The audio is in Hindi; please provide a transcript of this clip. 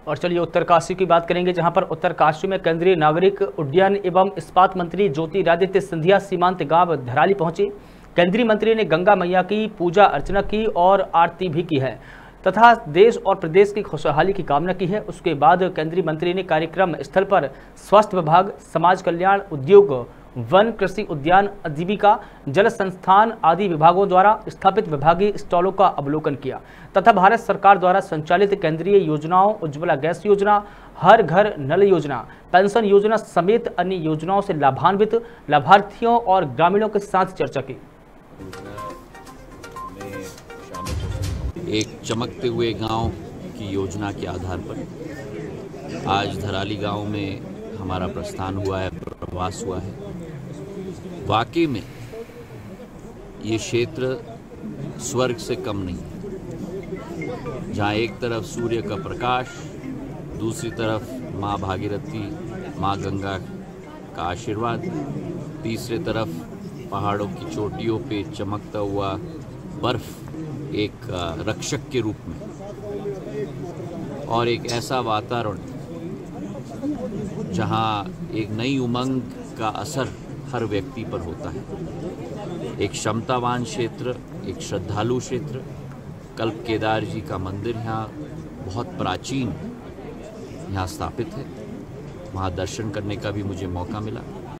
और चलिए उत्तरकाशी की बात करेंगे, जहां पर उत्तरकाशी में केंद्रीय नागरिक उड्डयन एवं इस्पात मंत्री ज्योतिरादित्य सिंधिया सीमांत गांव धराली पहुंचे। केंद्रीय मंत्री ने गंगा मैया की पूजा अर्चना की और आरती भी की है तथा देश और प्रदेश की खुशहाली की कामना की है। उसके बाद केंद्रीय मंत्री ने कार्यक्रम स्थल पर स्वास्थ्य विभाग, समाज कल्याण, उद्योग, वन, कृषि, उद्यान, आजीविका, जल संस्थान आदि विभागों द्वारा स्थापित विभागीय स्टॉलों का अवलोकन किया तथा भारत सरकार द्वारा संचालित केंद्रीय योजनाओं, उज्ज्वला गैस योजना, हर घर नल योजना, पेंशन योजना समेत अन्य योजनाओं से लाभान्वित लाभार्थियों और ग्रामीणों के साथ चर्चा की। एक चमकते हुए गांव की योजना के आधार पर आज धराली गांव में हमारा प्रस्थान हुआ है, प्रवास हुआ है। वाकई में ये क्षेत्र स्वर्ग से कम नहीं है, जहाँ एक तरफ सूर्य का प्रकाश, दूसरी तरफ माँ भागीरथी, माँ गंगा का आशीर्वाद, तीसरे तरफ पहाड़ों की चोटियों पे चमकता हुआ बर्फ एक रक्षक के रूप में, और एक ऐसा वातावरण जहाँ एक नई उमंग का असर हर व्यक्ति पर होता है। एक क्षमतावान क्षेत्र, एक श्रद्धालु क्षेत्र, कल्प केदार जी का मंदिर यहाँ बहुत प्राचीन यहाँ स्थापित है। वहाँ दर्शन करने का भी मुझे मौका मिला।